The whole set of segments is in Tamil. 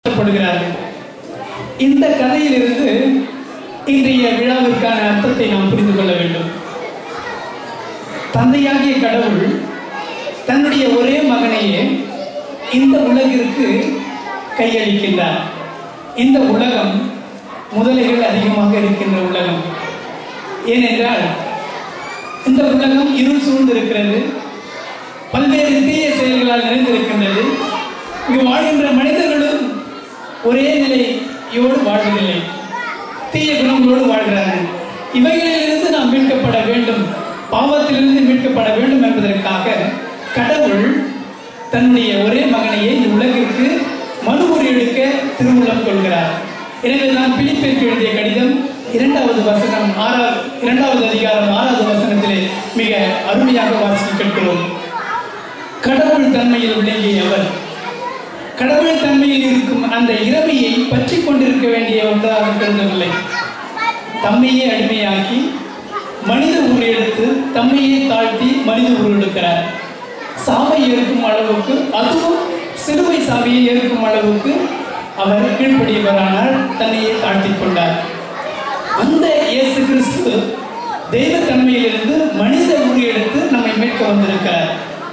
இந்த கதையிலிருந்து இன்றைய விழாவிற்கான அர்த்தத்தை நாம் புரிந்து கொள்ள வேண்டும். தந்தையாகிய கடவுள் தன்னுடைய ஒரே மகனையே இந்த உலகிற்கு கையளிக்கின்றார். இந்த உலகம் முதலைகள் அதிகமாக இருக்கின்ற உலகம். ஏனென்றால் இந்த உலகம் இருள் சூழ்ந்திருக்கிறது, பல்வேறு தீய செயல்களால் நிறைந்திருக்கின்றது. இங்கு வாழ்கின்ற மனிதர்களும் ஒரே நிலையோடு வாழ்வதில்லை, தீய குணங்களோடு வாழ்கிறார்கள். இவைகளிலிருந்து நாம் மீட்கப்பட வேண்டும், பாவத்திலிருந்து மீட்கப்பட வேண்டும் என்பதற்காக கடவுள் தன்னுடைய ஒரே மகனையே இந்த உலகிற்கு மனுமுறை எடுக்க திருவுள்ளம் கொள்கிறார். எனவே நான் பிலிப்பியருக்கு எழுதிய கடிதம் 2வது வசனம் 2வது அதிகாரம் 6வது வசனத்திலே மிக அருமையாக வாசிக்க கேட்கிறோம். கடவுள் தன்மையில் விளங்கிய அவர் கடவுள் தன்மையில் இருக்கும் அந்த இறைமையை பற்றி கொண்டிருக்க வேண்டிய ஒன்றாக கருதவில்லை. தம்மையே அடிமையாக்கி மனித உரு எடுத்து தம்மையே தாழ்த்தி மனித உரு எடுக்கிறார். சாவை ஏற்கும் அளவுக்கு, அதுவும் சிலுவை சாவியை ஏற்கும் அளவுக்கு அவர் கீழ்ப்படியவரானால் தன்னையே தாழ்த்தி கொண்டார். அந்த இயேசு கிறிஸ்து தெய்வத்தன்மையிலிருந்து மனித உரு எடுத்து நம்மை மீட்க வந்திருக்கிறார்.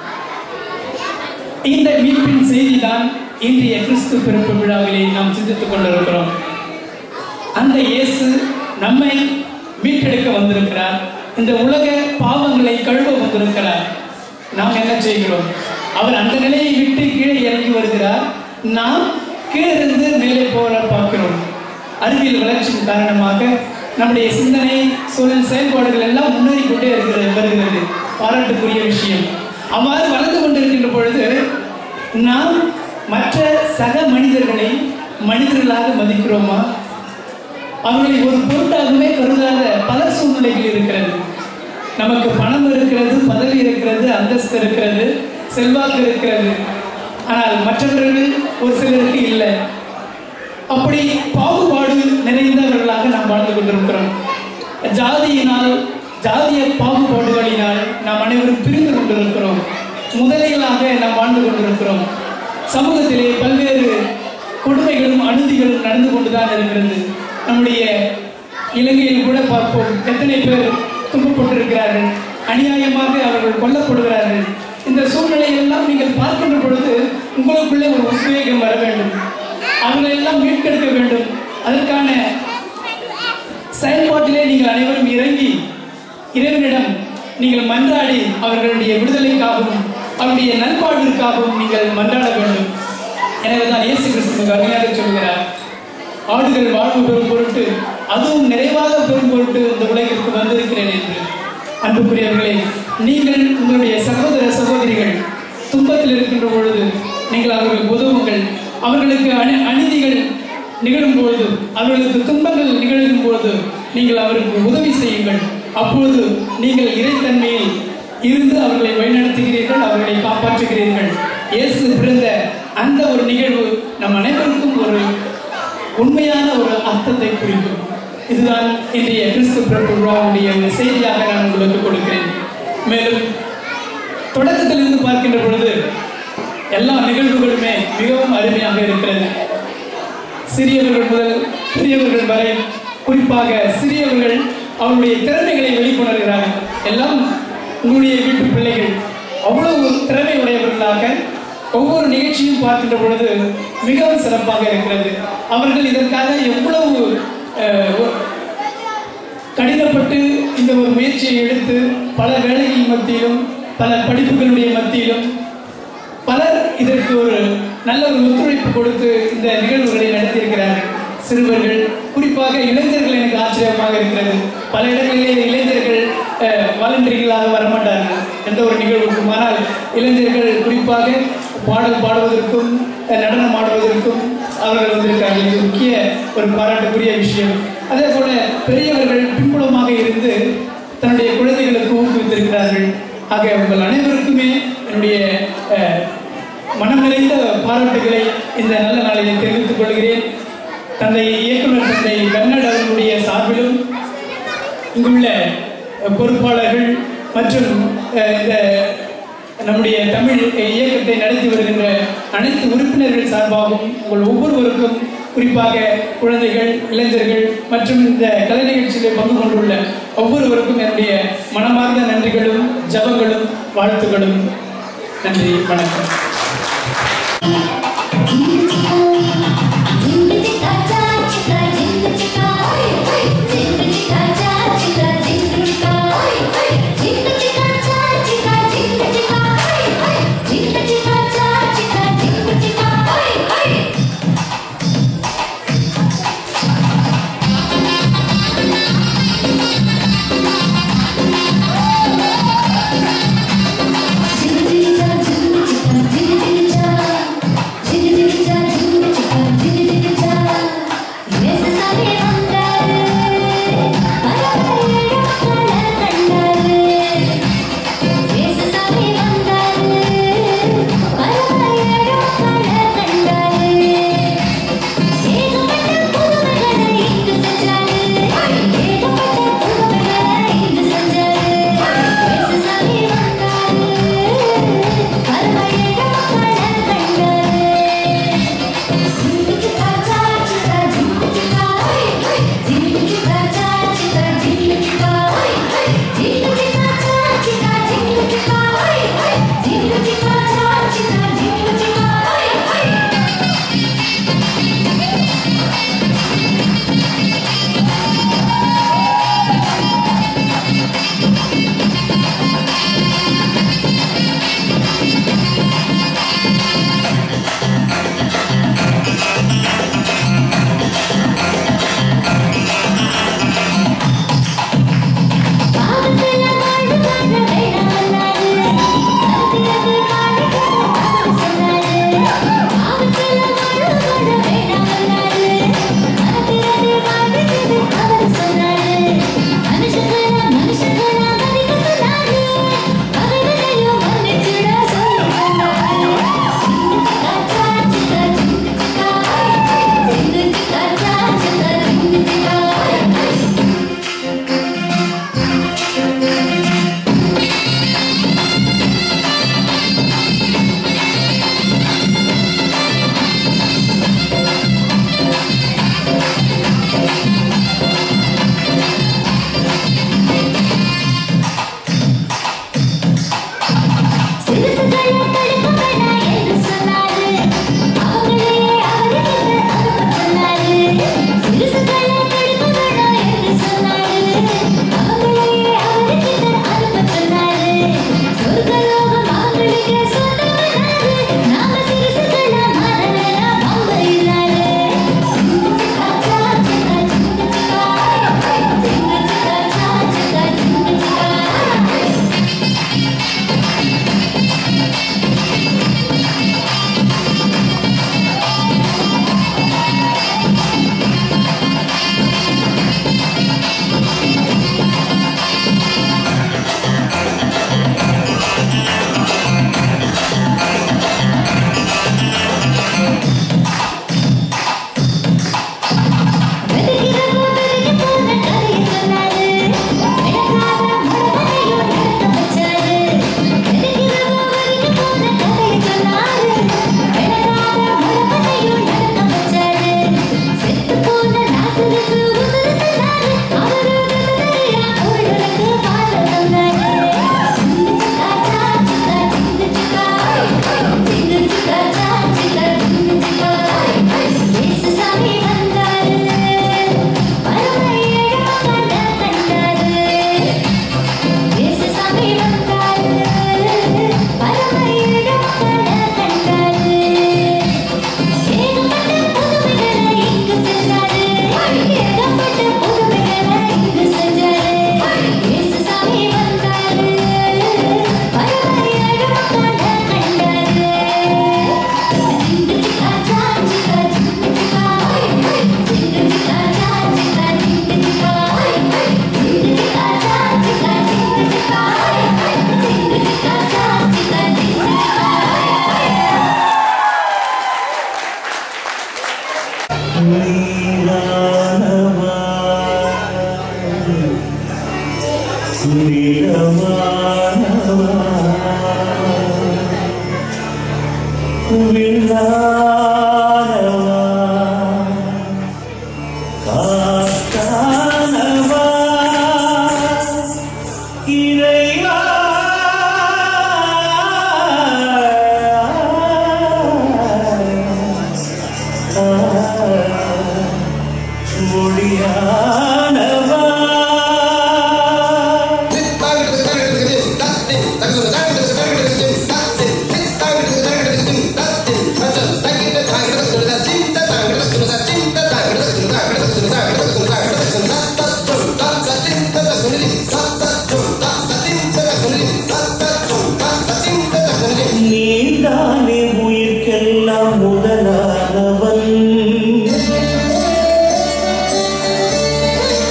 இந்த மீட்பின் செய்திதான் இன்றைய கிறிஸ்து பிறப்பு விழாவிலே நாம் சிந்தித்துக் கொண்டிருக்கிறோம். அந்த இயேசு நம்மை மீட்டெடுக்க வந்திருக்கிறார். இந்த உலக பாவங்களை கழுவ வந்திருக்கிறார். நாம் என்ன செய்கிறோம்? அவர் அந்த நிலையை விட்டு கீழே இறங்கி வருகிறார். நாம் கீழே இருந்து மேலே போல பார்க்கிறோம். அறிவியல் வளர்ச்சியின் காரணமாக நம்முடைய சிந்தனை, சூழல், செயல்பாடுகள் எல்லாம் முன்னேறி கொண்டே வருகிறது. பாராட்டுக்குரிய விஷயம். அவ்வாறு வளர்ந்து கொண்டிருக்கின்ற பொழுது நாம் மற்ற சக மனிதர்களை மனிதர்களாக மதிக்கிறோமா? அவர்களை ஒரு பொருட்டாகவே கருதாத பல சூழ்நிலைகள் இருக்கிறது. நமக்கு பணம் இருக்கிறது, பதவி இருக்கிறது, அந்தஸ்து இருக்கிறது, செல்வாக்கு இருக்கிறது. ஆனால் மற்றவர்கள் ஒரு சிலருக்கு இல்லை. அப்படி பாகுபாடு நிறைந்தவர்களாக நாம் வாழ்ந்து கொண்டிருக்கிறோம். ஜாதியினால், ஜாதிய பாகுபாடுகளினால் நாம் அனைவரும் பிரிந்து கொண்டிருக்கிறோம். முதலைகளாக நாம் வாழ்ந்து கொண்டிருக்கிறோம். சமூகத்திலே பல்வேறு கொடுமைகளும் அநீதிகளும் நடந்து கொண்டுதான் இருக்கிறது. நம்முடைய இலங்கையில் கூட பார்ப்போம், எத்தனை பேர் துன்பப்பட்டிருக்கிறார்கள், அநியாயமாக அவர்கள் கொல்லப்படுகிறார்கள். இந்த சூழ்நிலையெல்லாம் நீங்கள் பார்க்கின்ற பொழுது உங்களுக்குள்ளே ஒரு உத்வேகம் வர வேண்டும். அவர்களெல்லாம் மீட்டெடுக்க வேண்டும். அதற்கான செயல்பாட்டிலே நீங்கள் அனைவரும் இறங்கி இறைவனிடம் நீங்கள் மன்றாடி அவர்களுடைய விடுதலைக்காகவும் அவருடைய நல்வாழ்விற்காகவும் நீங்கள் மன்றாட வேண்டும். எனவேதான் இயேசு கிறிஸ்து அருமையாக சொல்கிறார், ஆடுகள் வாழ்வு பெறும் பொருட்டு, அதுவும் நிறைவாக பெறும் பொருட்டு இந்த உலகிற்கு வந்திருக்கிறேன் என்று. அன்புக்குரியவர்களே, நீங்கள் உங்களுடைய சகோதர சகோதரிகள் துன்பத்தில் இருக்கின்ற பொழுது நீங்கள் அவர்களுக்கு உதவுங்கள். அவர்களுக்கு அநீதிகள் நிகழும் பொழுது, அவர்களுக்கு துன்பங்கள் நிகழும் பொழுது நீங்கள் அவருக்கு உதவி செய்யுங்கள். அப்பொழுது நீங்கள் இறைத்தன்மையில் இருந்து அவர்களை வழிநடத்துகிறீர்கள், அவர்களை காப்பாற்றுகிறீர்கள். இயேசு பிறந்த அந்த ஒரு நிகழ்வு நம் அனைவருக்கும் ஒரு உண்மையான ஒரு அர்த்தத்தை குறிக்கும். இதுதான் இன்றைய கிறிஸ்து பிறப்பு விழாவுடைய ஒரு செய்தியாக நான் உங்களுக்கு கொடுக்கிறேன். மேலும் தொடக்கத்திலிருந்து பார்க்கின்ற பொழுது எல்லா நிகழ்வுகளுமே மிகவும் அருமையாக இருக்கிறது. சிறியவர்கள் முதல் பெரியவர்கள் வரை, குறிப்பாக சிறியவர்கள் அவருடைய திறமைகளை வெளிக்கொணர்கிறார்கள். எல்லாம் உங்களுடைய வீட்டு பிள்ளைகள் அவ்வளவு திறமை உடையவர்களாக ஒவ்வொரு நிகழ்ச்சியும் பார்க்கின்ற பொழுது மிகவும் சிறப்பாக இருக்கிறது. அவர்கள் இதற்காக எவ்வளவு கடினப்பட்டு இந்த ஒரு முயற்சியை எடுத்து பல வேலைகளின் மத்தியிலும் பல படிப்புகளுடைய மத்தியிலும் பலர் இதற்கு ஒரு நல்ல ஒரு ஒத்துழைப்பு கொடுத்து இந்த நிகழ்வுகளை நடத்தியிருக்கிறார்கள். சிறுவர்கள், குறிப்பாக இளைஞர்கள் எனக்கு ஆச்சரியமாக இருக்கிறது. பல இடங்களிலே இளைஞர்கள் வாலண்டரிகளாக வரமாட்டார்கள் எந்த ஒரு நிகழ்வுக்கும். ஆனால் இளைஞர்கள் குறிப்பாக பாடல் பாடுவதற்கும் நடனம் ஆடுவதற்கும் அவர்கள் வந்திருக்கார்கள். இது முக்கிய ஒரு பாராட்டுக்குரிய விஷயம். அதே போல பெரியவர்கள் பின்புலமாக இருந்து தன்னுடைய குழந்தைகளுக்கு ஊக்குவித்திருக்கிறார்கள். ஆக உங்கள் அனைவருக்குமே என்னுடைய மனம் நிறைந்த பாராட்டுகளை இந்த நல்ல நாளில் தெரிவித்துக் கொள்கிறேன். தந்தை இயக்குனர் தந்தை கர்நாட் அவர்களுடைய சார்பிலும் இங்குள்ள பொறுப்பாளர்கள் மற்றும் இந்த நம்முடைய தமிழ் இயக்கத்தை நடத்தி வருகின்ற அனைத்து உறுப்பினர்கள் சார்பாகவும் உங்கள் ஒவ்வொருவருக்கும், குறிப்பாக குழந்தைகள், இளைஞர்கள் மற்றும் இந்த கலை நிகழ்ச்சியில் பங்கு கொண்டுள்ள ஒவ்வொருவருக்கும் என்னுடைய மனமார்ந்த நன்றிகளும் ஜபங்களும் வாழ்த்துகளும். நன்றி, வணக்கம். Will மொழியானவா நீதானே உயிர்க்கெல்லாம் முதலானவன்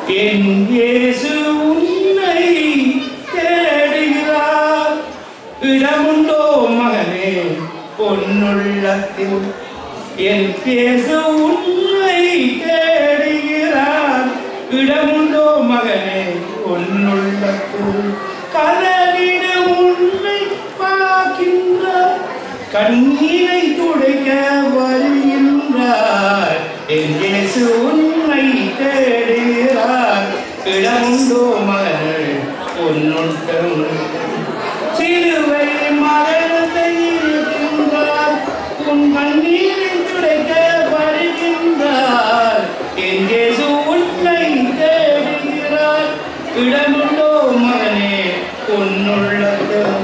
என் இயேசு உன்னை தேடுகிறார். இடமுண்டோ மகனே பொன்னுள்ளத்தில், என் இயேசு உன்னை தேடுகிறார். இடமுண்டோ மகனே பொன்னுள்ளத்தில், கதவிட உன்னை பார்க்கின்றார், கண்ணீரை துடைக்க வருகின்றார். என் இயேசு உன்னை தேடுகிறார். இடமுண்டோ மகனே பொன்னுள்ளத்தில், சிலுவை மரணத்தை இருக்கின்றார், உன் கண்ணீரை துடைக்க வருகின்றார். என் இயேசு உன்னை தேடுகிறார். இடமுண்டோ மகனே பொன்னுள்ளத்தில்.